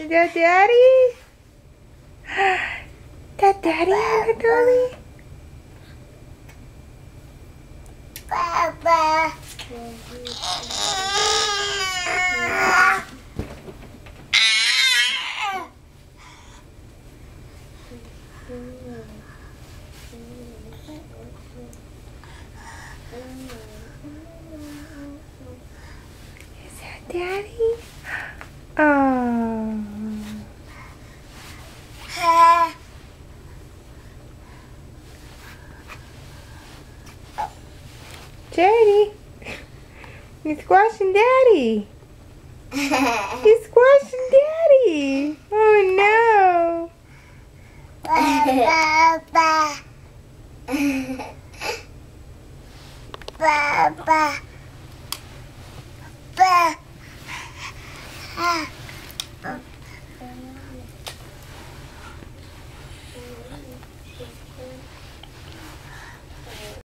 Is that Daddy? That Daddy in the dolly? Papa. Is that Daddy? Oh. Daddy. He's squashing Daddy. He's squashing Daddy. Oh no. Papa. Papa.